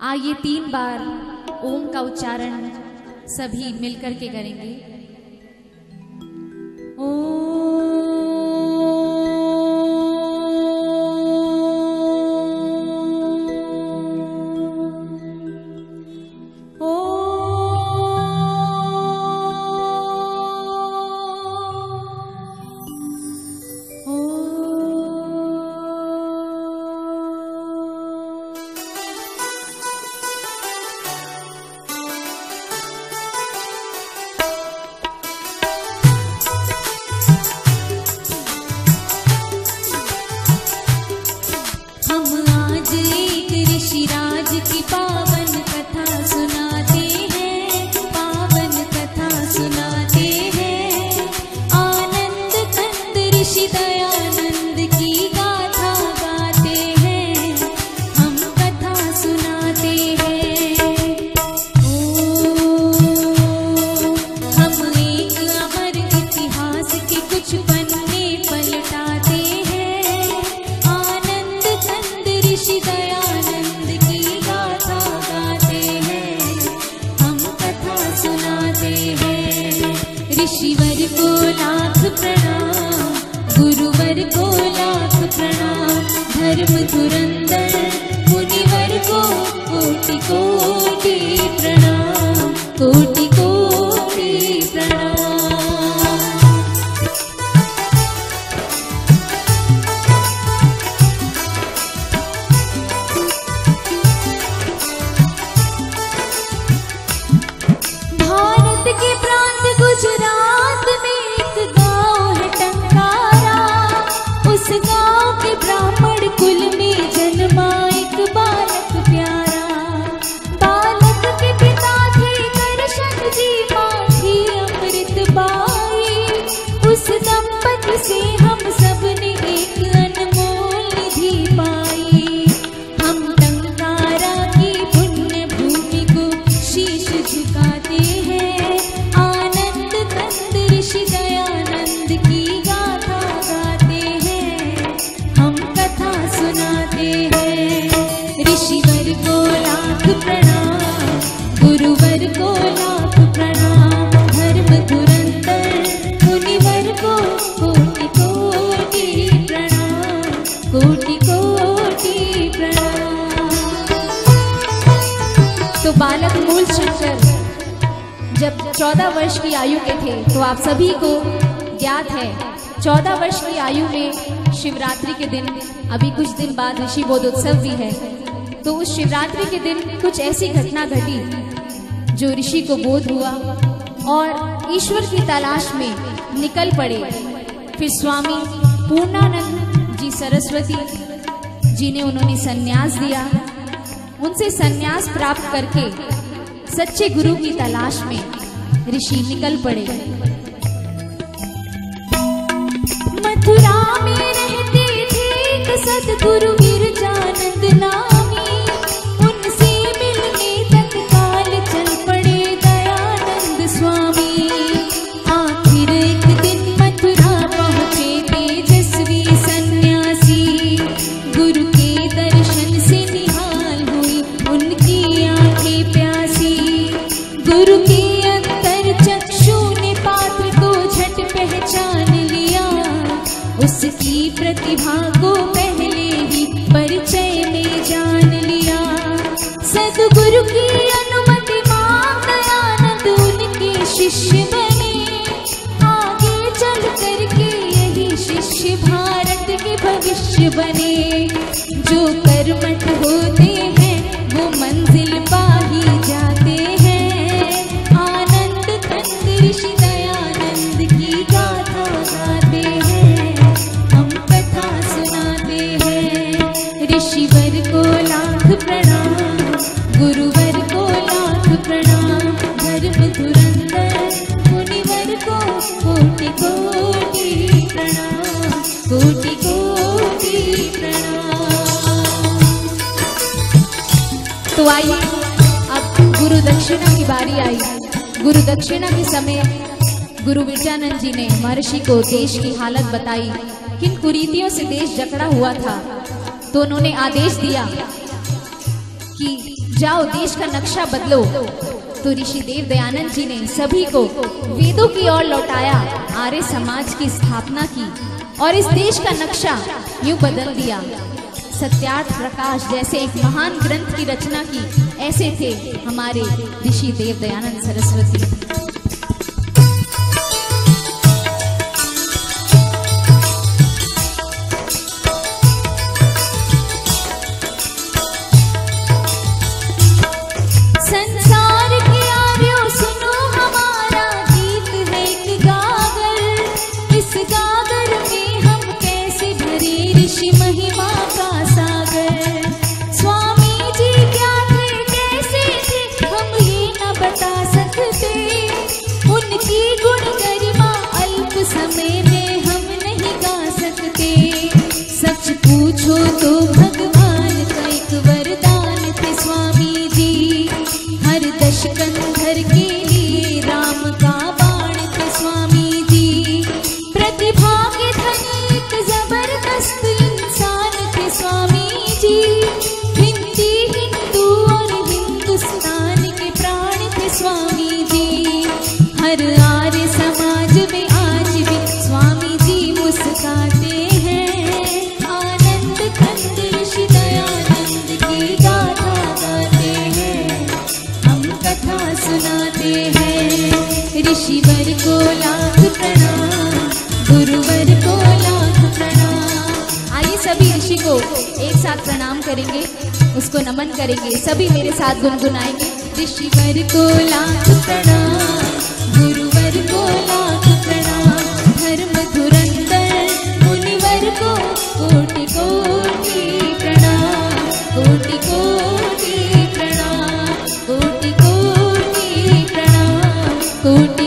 आइए 3 बार ओम का उच्चारण सभी मिलकर के करेंगे। ऋषिवर को लाख प्रणाम, गुरुवर को लाख प्रणाम, धर्म धुरंधर मुनिवर को कोटि कोटि प्रणाम, कोटि कोटि प्रणाम। भारत के प्रांत गुजरात में एक गांव है टंकारा, उस गांव के ब्राह्मण कुल में जन्मा एक बालक प्यारा। बालक के पिता थे करशन जी, मां थी अमृत बाई, उस दंपति से हम सब ने एक अनमोल निधि पाई। हम टंकारा की पुण्य भूमि को शीश झुकाते हैं, दयानंद की गाथा गाते हैं, हम कथा सुनाते हैं। ऋषिवर को लाख प्रणाम, गुरुवर को लाख प्रणाम, धर्म धुरंधर मुनिवर को कोटि कोटि प्रणाम, कोटि कोटि प्रणाम। तो बालक मूल शंकर जब 14 वर्ष की आयु के थे, तो आप सभी को ज्ञात है 14 वर्ष की आयु में शिवरात्रि के दिन, अभी कुछ दिन बाद ऋषि बोधोत्सव भी है, तो उस शिवरात्रि के दिन कुछ ऐसी घटना घटी जो ऋषि को बोध हुआ और ईश्वर की तलाश में निकल पड़े। फिर स्वामी पूर्णानंद जी सरस्वती जी ने उन्होंने संन्यास दिया। उनसे संन्यास प्राप्त करके सच्चे गुरु की तलाश में ऋषि निकल पड़े। मथुरा में रहते थे एक सद्गुरु गिरजानंद नामी, उनसे मिलने तत्काल चल पड़े दयानंद स्वामी। आखिर एक दिन मथुरा पहुंचे तेजस्वी सन्यासी, गुरु के दर्शन से निहाल हुई उनकी आंखें प्यासी। गुरु के अंतर चक्षु ने पात्र को झट पहचान लिया, उसकी प्रतिभा को पहले ही परिचय में जान लिया। सद्गुरु की अनुमति मांग दयानंद उनके शिष्य बने, आगे चल करके यही शिष्य भारत के भविष्य बने। जो कर्मठ होते हैं वो मंजिल पा ही जाते हैं, ऋषि दयानंद की गाथा गाते हैं, हम कथा सुनाते हैं। ऋषिवर को लाख प्रणाम, गुरुवर को लाख प्रणाम, धर्म धुरंधर मुनिवर को कोटि कोटि प्रणाम, कोटि कोटि प्रणाम। तो आइए अब गुरु दक्षिणा की बारी आई। गुरु दक्षिणा के समय गुरु विजयानंद जी ने महर्षि को देश की हालत बताई, किन कुरीतियों से देश जकड़ा हुआ था। तो उन्होंने आदेश दिया कि जाओ देश का नक्शा बदलो। तो ऋषि देव दयानंद जी ने सभी को वेदों की ओर लौटाया, आर्य समाज की स्थापना की और इस देश का नक्शा यूं बदल दिया। सत्यार्थ प्रकाश जैसे एक महान ग्रंथ की रचना की, ऐसे थे हमारे ऋषि देव दयानंद सरस्वती। पूछो तो भगवान का एक वरदान थे स्वामी जी, हर दशकंधर के लिए राम का बाण थे स्वामी जी। प्रतिभा के धनी एक जबरदस्त इंसान थे स्वामी जी, हिंदी हिंदू और हिंदुस्तान के प्राण थे स्वामी जी। हर आर्य समाज में आज भी स्वामी जी मुस्कुराते हैं, ऋषि दयानंद की गाथा गाते हैं, हम कथा सुनाते हैं। ऋषिवर को लाख प्रणाम, गुरुवर को लाख प्रणाम। आइए सभी ऋषि को एक साथ प्रणाम करेंगे, उसको नमन करेंगे, सभी मेरे साथ गुनगुनाएंगे। ऋषिवर को लाख प्रणाम, गुरुवर को लाख प्रणाम, धर्म धुरंधर मुनिवर को कोटि कोटि प्रणाम, कोटि कोटि प्रणाम, कोटि कोटि प्रणाम, कोटि